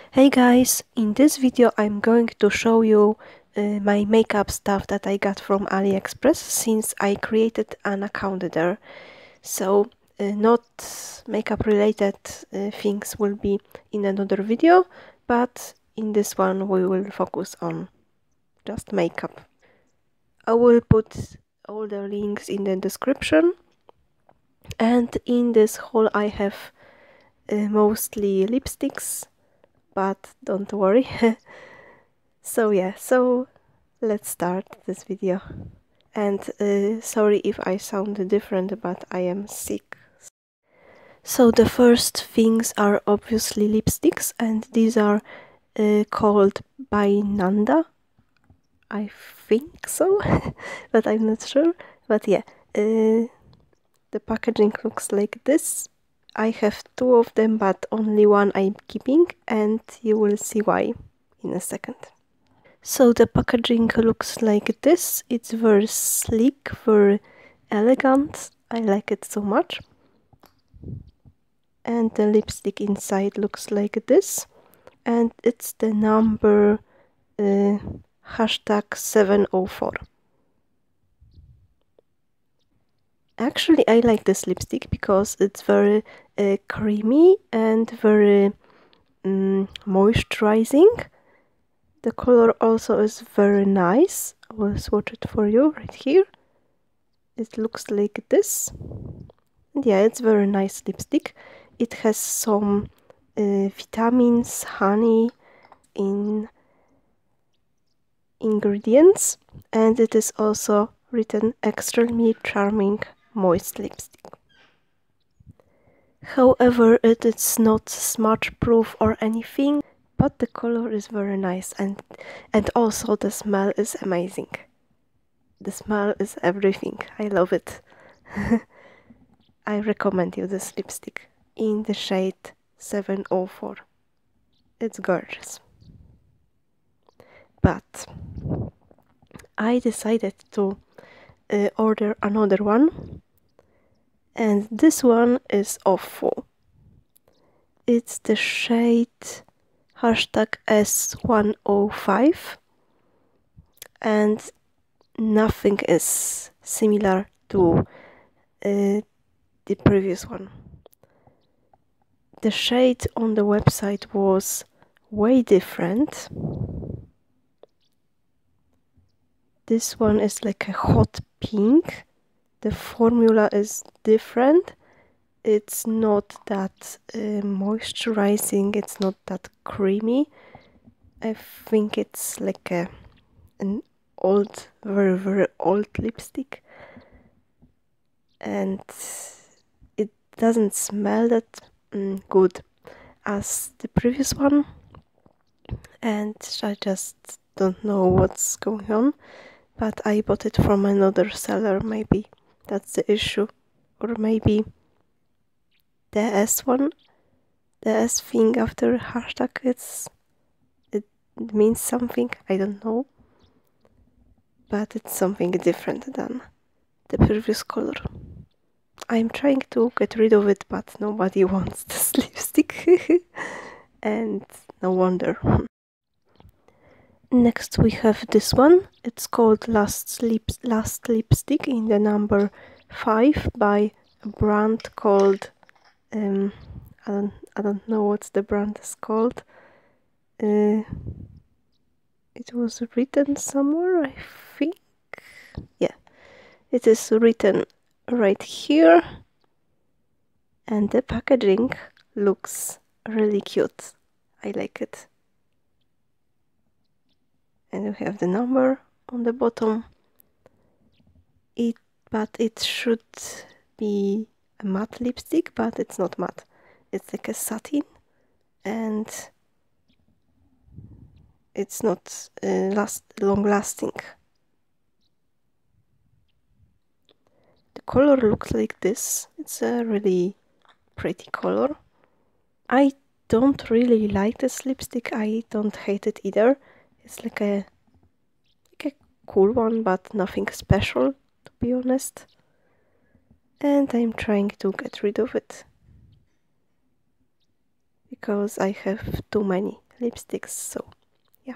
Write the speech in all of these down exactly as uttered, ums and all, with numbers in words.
Hey guys, in this video I'm going to show you uh, my makeup stuff that I got from Aliexpress since I created an account there. So uh, not makeup related uh, things will be in another video, but in this one we will focus on just makeup. I will put all the links in the description, and in this haul I have uh, mostly lipsticks, but don't worry. So yeah, so let's start this video. And uh, sorry if I sound different, but I am sick. So the first things are obviously lipsticks, and these are uh, called by Nanda. I think so, but I'm not sure. But yeah, uh, the packaging looks like this. I have two of them, but only one I'm keeping, and you will see why in a second. So the packaging looks like this. It's very sleek, very elegant. I like it so much. And the lipstick inside looks like this. And it's the number uh, hashtag seven oh four. Actually, I like this lipstick because it's very uh, creamy and very um, moisturizing. The color also is very nice. I will swatch it for you right here. It looks like this. And yeah, it's very nice lipstick. It has some uh, vitamins, honey in ingredients, and it is also written extremely charming moist lipstick. However, it is not smudge proof or anything, but the color is very nice, and and also the smell is amazing. The smell is everything. I love it. I recommend you this lipstick in the shade seven oh four. It's gorgeous. But I decided to uh, order another one, and this one is awful. It's the shade hashtag S one oh five, and nothing is similar to uh, the previous one. The shade on the website was way different. This one is like a hot pink. The formula is different. It's not that uh, moisturizing, it's not that creamy. I think it's like a an old, very very old lipstick, and it doesn't smell that mm, good as the previous one, and I just don't know what's going on. But I bought it from another seller, maybe that's the issue. Or maybe the S one, the S thing after hashtag, it's, it means something, I don't know. But it's something different than the previous color. I'm trying to get rid of it, but nobody wants this lipstick. And no wonder. Next we have this one. It's called Last, Lip Last Lipstick in the number five by a brand called um, I don't I don't know what the brand is called. Uh, it was written somewhere, I think. Yeah, it is written right here, and the packaging looks really cute. I like it. And we have the number on the bottom. It, but it should be a matte lipstick, but it's not matte. It's like a satin, and it's not uh, last long lasting. The color looks like this. It's a really pretty color. I don't really like this lipstick. I don't hate it either. It's like a like a cool one, but nothing special, to be honest. And I'm trying to get rid of it because I have too many lipsticks, so yeah.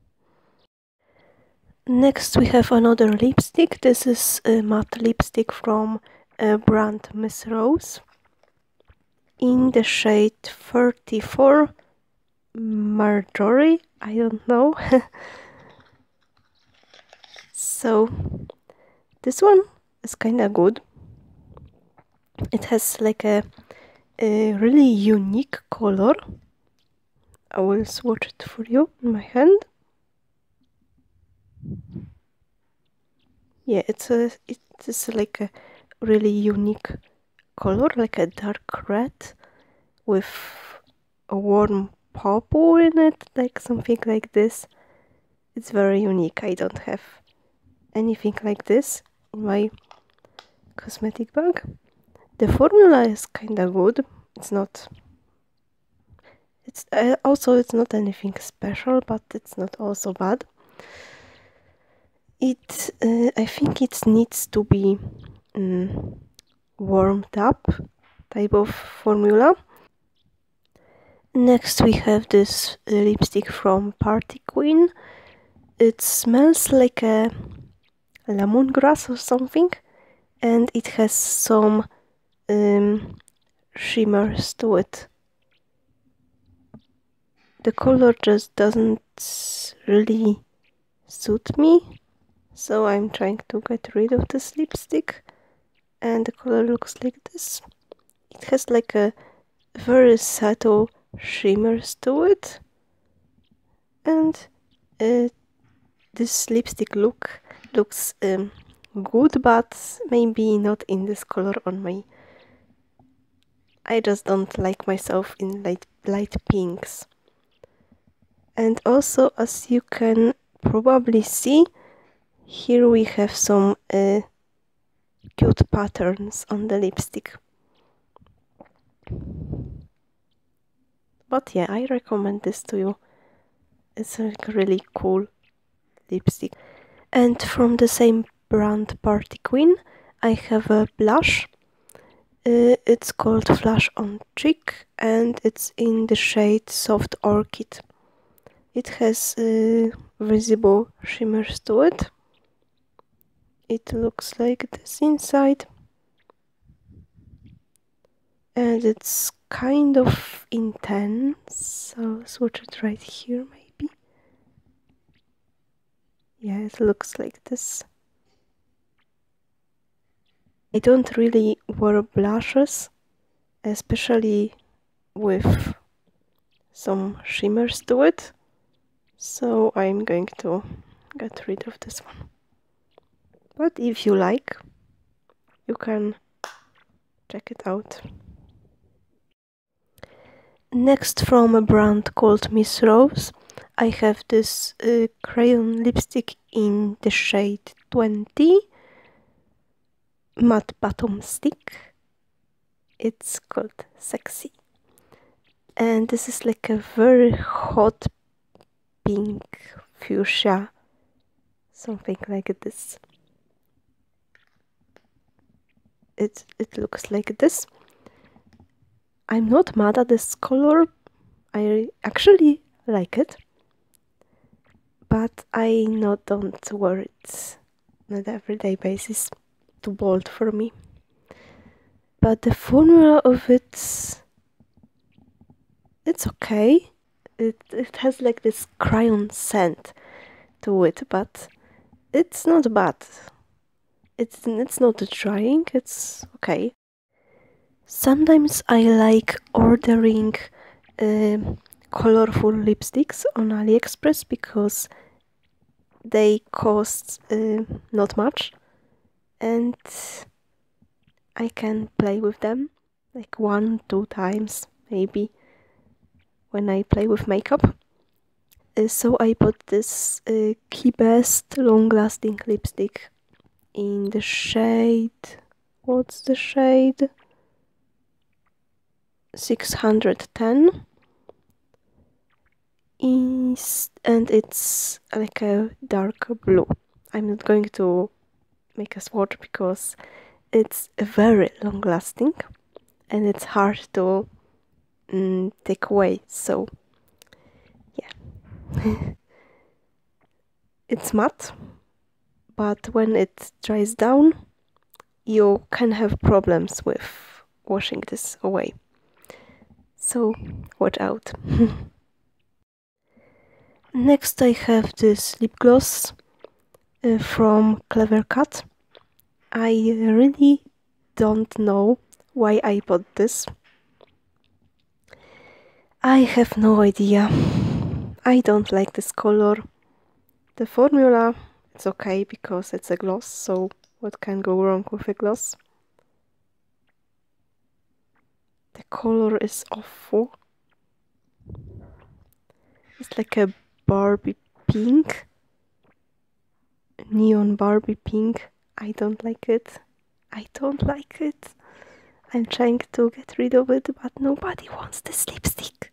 Next we have another lipstick. This is a matte lipstick from a brand Miss Rose in the shade thirty-four Marjorie, I don't know. So this one is kinda good. It has like a, a really unique color. I will swatch it for you in my hand. Yeah, it's a it is like a really unique color, like a dark red with a warm purple in it, like something like this. It's very unique. I don't have anything like this in my cosmetic bag. The formula is kinda good. It's not. It's uh, also it's not anything special, but it's not also bad. It uh, I think it needs to be um, warmed up type of formula. Next we have this uh, lipstick from Party Queen. It smells like a lemongrass or something, and it has some um, shimmers to it. The color just doesn't really suit me, so I'm trying to get rid of this lipstick, and the color looks like this. It has like a very subtle shimmers to it, and uh, this lipstick look looks um, good, but maybe not in this color on my. I just don't like myself in light light pinks. And also, as you can probably see, here we have some uh, cute patterns on the lipstick. But yeah, I recommend this to you. It's a really cool lipstick. And from the same brand Party Queen, I have a blush. Uh, it's called Flash on Cheek, and it's in the shade Soft Orchid. It has uh, visible shimmers to it. It looks like this inside. And it's kind of intense. I'll swatch it right here, maybe. Yeah, it looks like this. I don't really wear blushes, especially with some shimmers to it. So I'm going to get rid of this one. But if you like, you can check it out. Next, from a brand called Miss Rose, I have this uh, crayon lipstick in the shade twenty, matte bottom stick. It's called Sexy. And this is like a very hot pink fuchsia, something like this. It, it looks like this. I'm not mad at this color. I actually like it. But I not don't wear it on an everyday basis. Too bold for me. But the formula of it, it's okay. It it has like this crayon scent to it, but it's not bad. It's it's not drying. It's okay. Sometimes I like ordering uh, colorful lipsticks on Aliexpress because they cost uh, not much, and I can play with them like one, two times maybe when I play with makeup. Uh, so I bought this uh, Key Best long lasting lipstick in the shade, what's the shade? six hundred ten. Is, and it's like a dark blue. I'm not going to make a swatch because it's very long lasting and it's hard to mm, take away, so yeah. It's matte, but when it dries down, you can have problems with washing this away. So watch out. Next I have this lip gloss uh, from Clever Cut. I really don't know why I bought this. I have no idea. I don't like this color. The formula, it's okay because it's a gloss, so what can go wrong with a gloss? The color is awful. It's like a Barbie pink. Neon Barbie pink. I don't like it. I don't like it. I'm trying to get rid of it, but nobody wants this lipstick.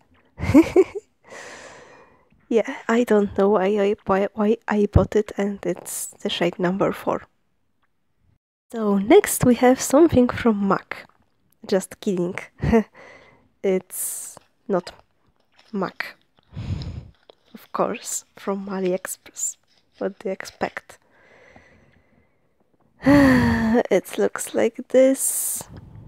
Yeah, I don't know why I, why, why I bought it, and it's the shade number four. So next we have something from MAC. Just kidding. It's not MAC. Of course, from Aliexpress. What do you expect? It looks like this.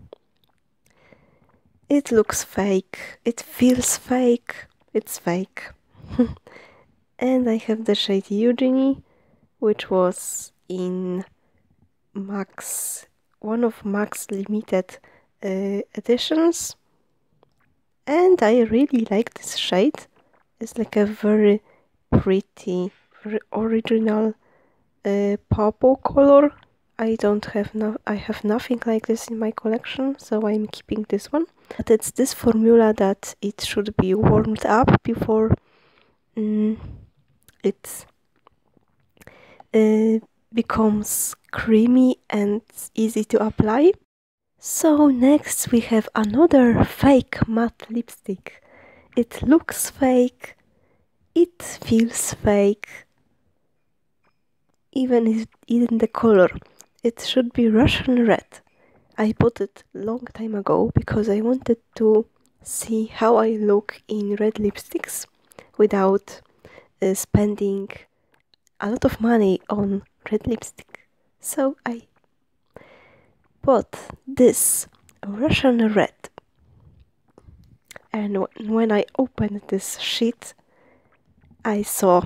It looks fake. It feels fake. It's fake. And I have the shade Eugenie, which was in Max, one of Max limited uh, editions. And I really like this shade. It's like a very pretty, very original uh, purple color. I don't have no, I have nothing like this in my collection, so I'm keeping this one. But it's this formula that it should be warmed up before um, it uh, becomes creamy and easy to apply. So next we have another fake matte lipstick. It looks fake, it feels fake, even in the color. It should be Russian red. I bought it long time ago because I wanted to see how I look in red lipsticks without uh, spending a lot of money on red lipstick. So I bought this Russian red. And when I opened this sheet, I saw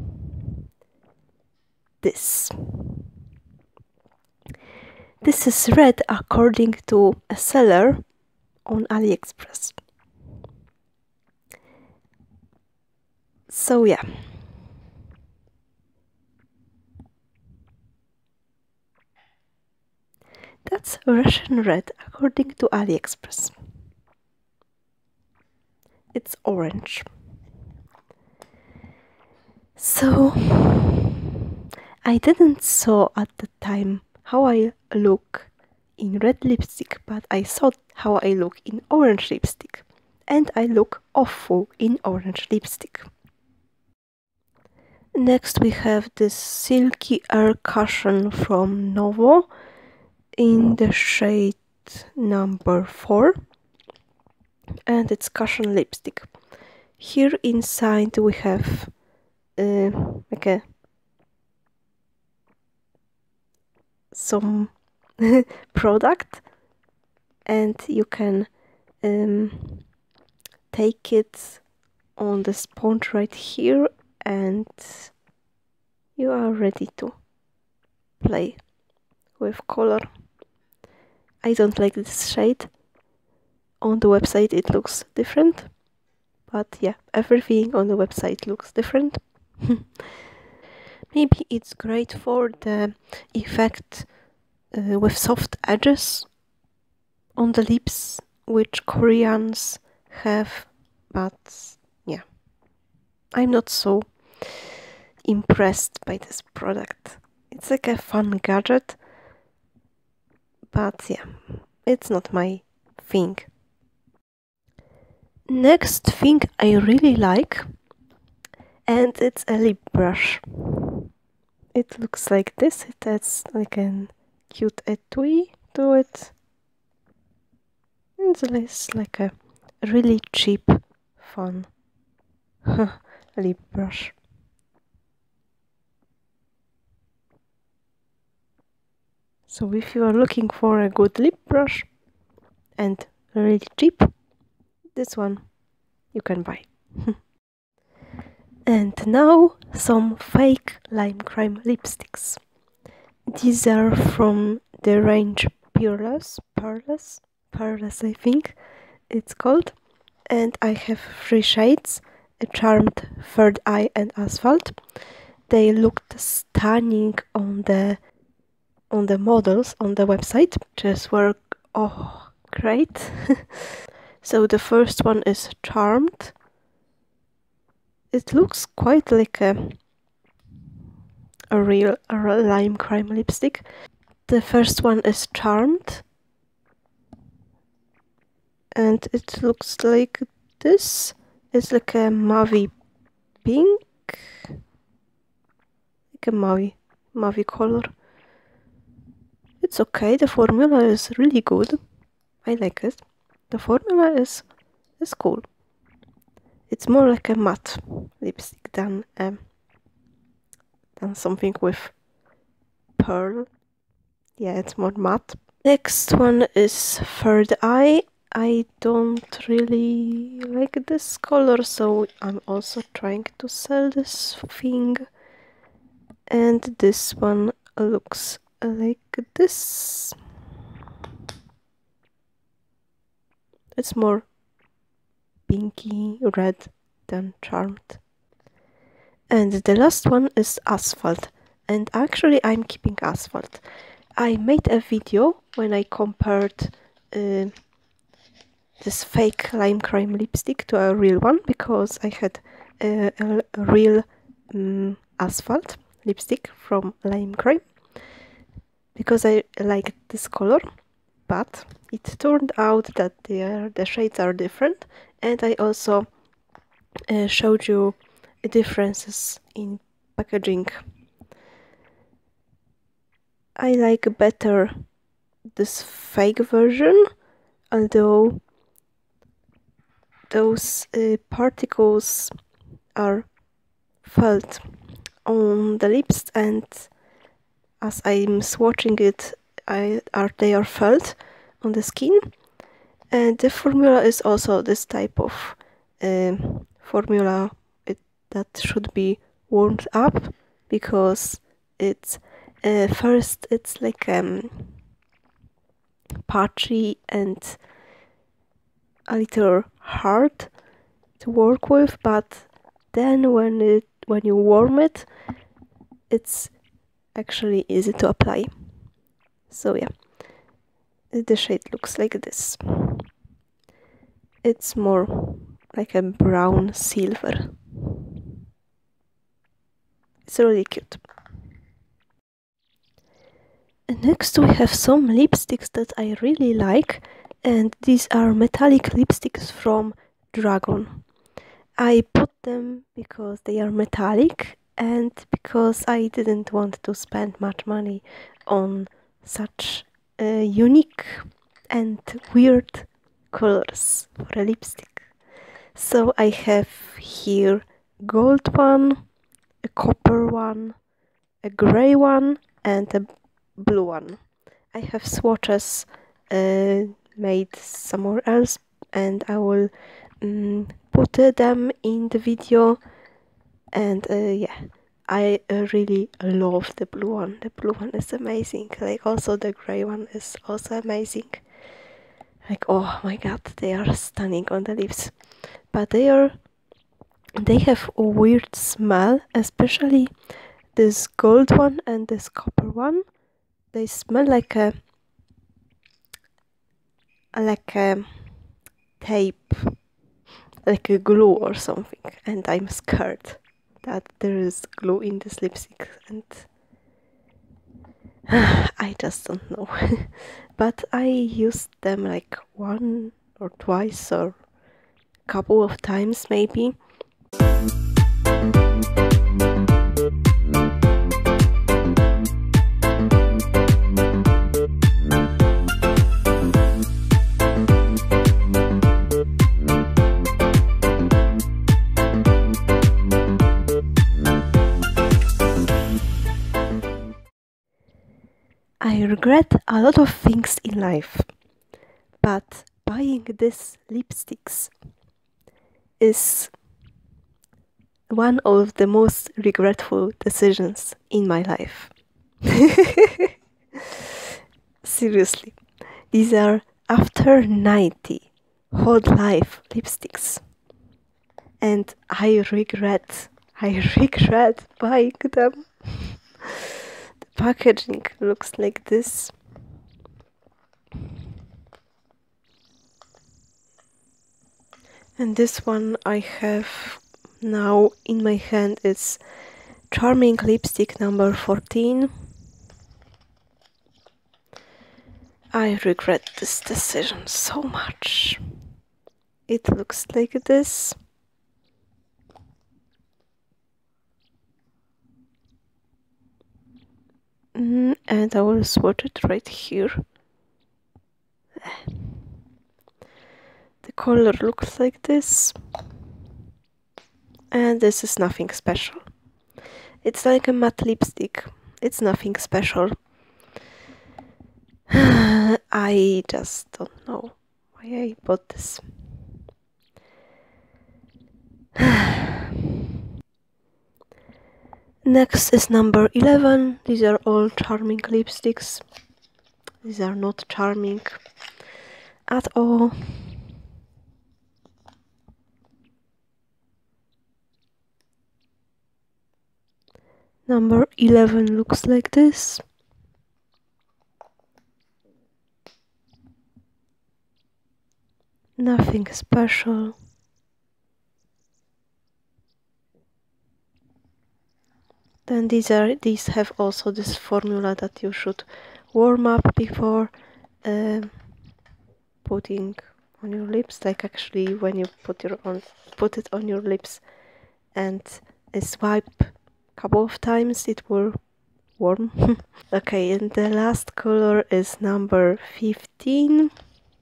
this. This is red according to a seller on Aliexpress. So yeah. That's Russian red according to Aliexpress. It's orange. So I didn't saw at the time how I look in red lipstick, but I saw how I look in orange lipstick, and I look awful in orange lipstick. Next we have this Silky Air Cushion from Novo in the shade number four, and it's cushion lipstick. Here inside we have uh, like a some product, and you can um, take it on the sponge right here, and you are ready to play with color. I don't like this shade. On the website it looks different, but yeah, everything on the website looks different. Maybe it's great for the effect uh, with soft edges on the lips, which Koreans have, but yeah, I'm not so impressed by this product. It's like a fun gadget, but yeah, it's not my thing. Next thing I really like, and it's a lip brush. It looks like this. It has like a cute etui to it. It's like a really cheap, fun lip brush. So if you are looking for a good lip brush and really cheap, this one you can buy. And now some fake lime crime lipsticks. These are from the range Peerless, Peerless, Peerless I think it's called. And I have three shades, a Charmed, Third Eye and Asphalt. They looked stunning on the on the models on the website. Just work, oh great. So the first one is Charmed. It looks quite like a a real, a real lime crime lipstick. The first one is Charmed, and it looks like this. It's like a mauve pink, like a mauve, mauve color. It's okay. The formula is really good. I like it. The formula is is cool. It's more like a matte lipstick than um, than something with pearl. Yeah, it's more matte. Next one is Third Eye. I don't really like this color, so I'm also trying to sell this thing. And this one looks like this. It's more pinky red than Charmed. And the last one is Asphalt. And actually I'm keeping Asphalt. I made a video when I compared uh, this fake lime crime lipstick to a real one, because I had a, a, a real um, Asphalt lipstick from lime crime, because I liked this color. But it turned out that the, uh, the shades are different, and I also uh, showed you differences in packaging. I like better this fake version, although those uh, particles are felt on the lips, and as I'm swatching it, I are they are felt on the skin. And the formula is also this type of uh, formula it, that should be warmed up, because it's uh, first it's like um, patchy and a little hard to work with, but then when it when you warm it, it's actually easy to apply. So yeah, the shade looks like this. It's more like a brown silver. It's really cute. And next we have some lipsticks that I really like, and these are metallic lipsticks from Dragon. I put them because they are metallic and because I didn't want to spend much money on such uh, unique and weird colors for a lipstick. So I have here gold one, a copper one, a grey one and a blue one. I have swatches uh, made somewhere else, and I will um, put uh, them in the video. And uh, yeah, I uh, really love the blue one. The blue one is amazing. Like also the grey one is also amazing. Like, oh my god, they are stunning on the lips. But they are, they have a weird smell, especially this gold one and this copper one. They smell like a like a tape, like a glue or something, and I'm scared that there is glue in this lipstick, and I just don't know. But I used them like one or twice or a couple of times maybe. I regret a lot of things in life, but buying these lipsticks is one of the most regretful decisions in my life. Seriously, these are after ninety whole life lipsticks, and I regret, I regret buying them. The packaging looks like this. And this one I have now in my hand is Charming Lipstick number fourteen. I regret this decision so much. It looks like this. Mm, and I will swatch it right here. The color looks like this. And this is nothing special. It's like a matte lipstick. It's nothing special. I just don't know why I bought this. Next is number eleven. These are all charming lipsticks. These are not charming at all. Number eleven looks like this. Nothing special. Then these are these have also this formula that you should warm up before uh, putting on your lips. Like actually, when you put your on put it on your lips and uh, swipe a couple of times, it will warm. Okay, and the last color is number fifteen.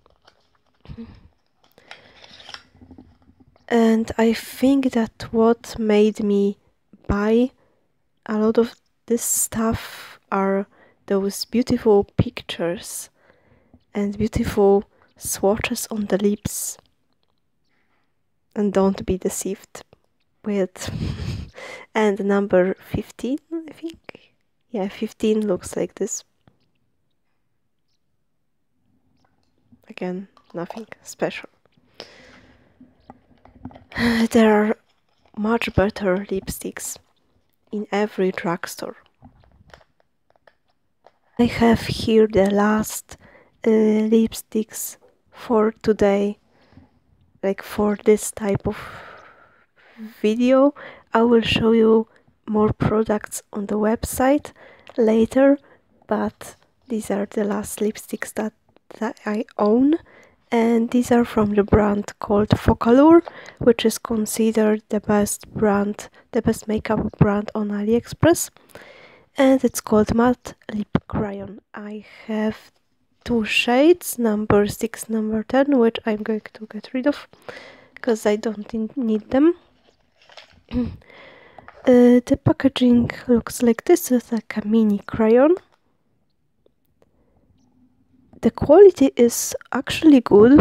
And I think that what made me buy a lot of this stuff are those beautiful pictures and beautiful swatches on the lips. And don't be deceived with. And number fifteen, I think. Yeah, fifteen looks like this. Again, nothing special. There are much better lipsticks in every drugstore. I have here the last uh, lipsticks for today, like for this type of video. I will show you more products on the website later, but these are the last lipsticks that, that I own, and these are from the brand called Focallure, which is considered the best brand, the best makeup brand on Aliexpress, and it's called Matte Lip Crayon. I have two shades, number six, number ten, which I'm going to get rid of because I don't need them. uh, the packaging looks like this. It's like a mini crayon. The quality is actually good.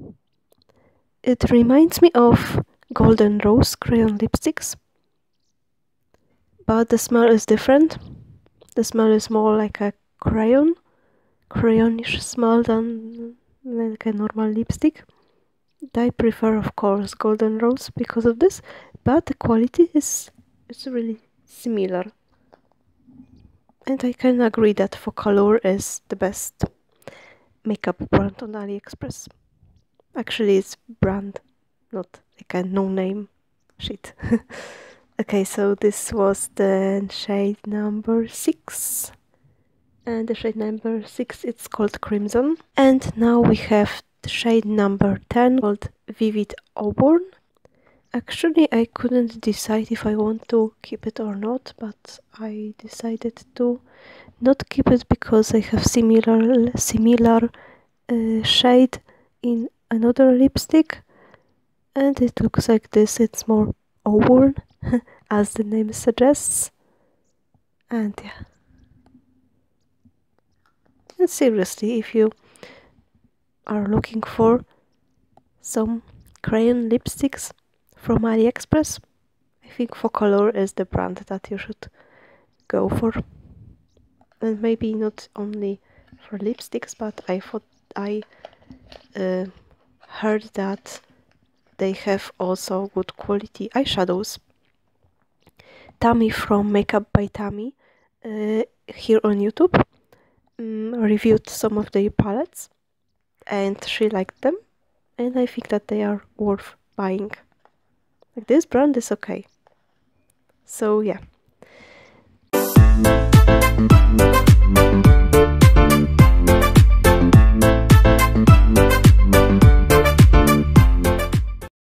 It reminds me of Golden Rose crayon lipsticks, but the smell is different. The smell is more like a crayon, crayonish smell than like a normal lipstick. I prefer, of course, Golden Rose because of this, but the quality is, is really similar. And I can agree that Focallure is the best makeup brand on AliExpress. Actually, it's brand, not like a no-name shit. Okay, so this was the shade number six. And the shade number six, it's called Crimson. And now we have the shade number ten called Vivid Auburn. Actually, I couldn't decide if I want to keep it or not, but I decided to not keep it because I have similar similar uh, shade in another lipstick, and it looks like this. It's more auburn, as the name suggests, and yeah. And seriously, if you are looking for some crayon lipsticks from Aliexpress, I think Focolor is the brand that you should go for. And maybe not only for lipsticks, but I thought I uh, heard that they have also good quality eyeshadows. Tammy from Makeup by Tammy uh, here on YouTube um, reviewed some of their palettes, and she liked them, and I think that they are worth buying. Like, this brand is okay. So yeah.